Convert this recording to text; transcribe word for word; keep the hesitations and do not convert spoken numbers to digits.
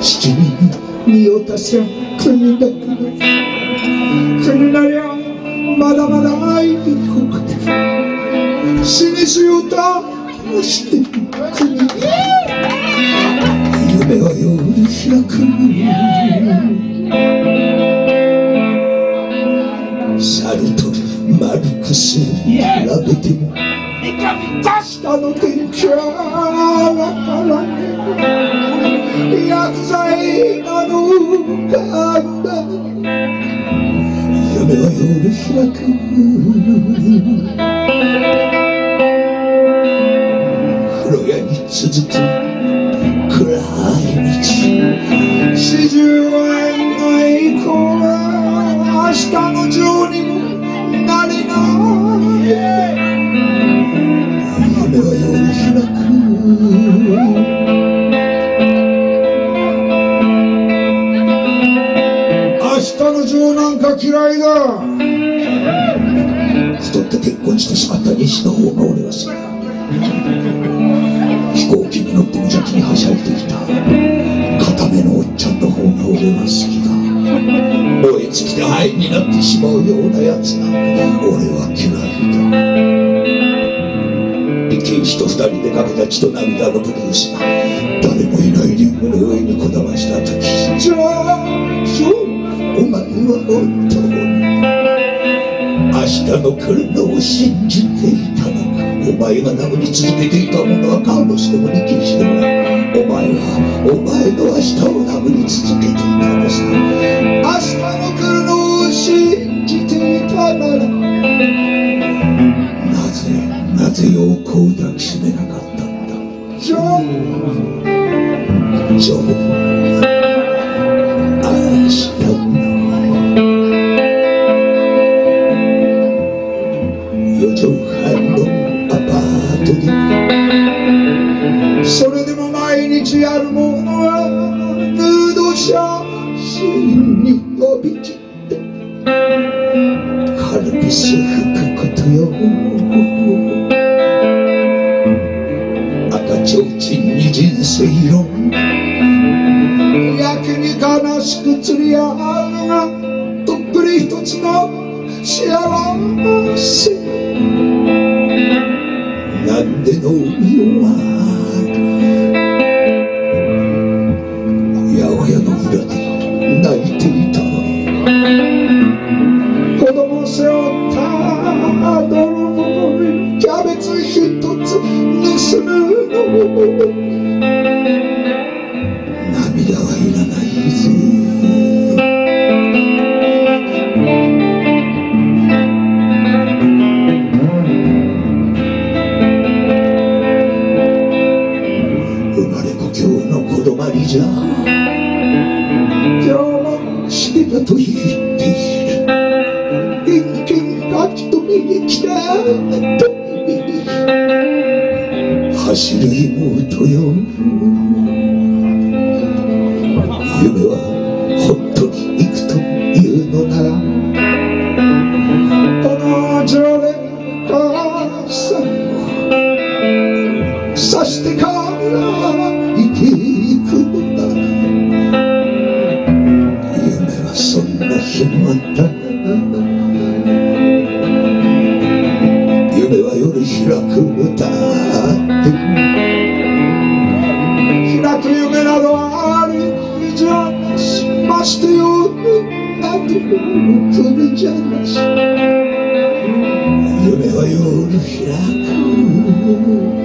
父に身を足せ国だけ国なりゃまだまだ愛に深く死にし歌をして国夢は夜開くサルトルマルクスに比べても下の天気はから薬剤なのか夢は夜開く風呂屋に続く暗い道四十円の栄光は明日のジョーにもなれない夢は夜開く明日のジョーなんか嫌いだ太って結婚してしまった西の方が俺は好きだ飛行機に乗って無邪気にはしゃいできた固めのおっちゃんの方が俺は好きだ燃え尽きて灰になってしまうようなやつなんか俺は嫌いだ力士と二人でかけた血と涙のブルースが誰もいないリンゴの上にこだました時じゃあそうお前は本当に明日の来るのを信じていたのかお前が殴り続けていたものはカーロスでも力士でもないお前はお前の明日を殴り続けていたのさ明日の来るのを信じていたならなぜなぜ陽子を抱きしめなかったんだジョージョー明日の四畳半のアパートでそれでも毎日やるものはヌード写真に呼び切ってカルピス吹くことよ赤ちょうちんに人生論やけに悲しく釣り合うのがとっくり一つの幸せなんでの世は八百屋の裏で泣いていた子供背負った泥棒にキャベツ一つ盗むの涙はいらないぜじゃ今日も好きだと言っている一見書き留めに来た走る妹よ夢は本当に行くというのならこの城で母さんを刺してから生きいくのだ夢はそんな日もあった夢は夜開くだって開く夢などはあるじゃなしましてよなんて来るじゃなし夢は夜開く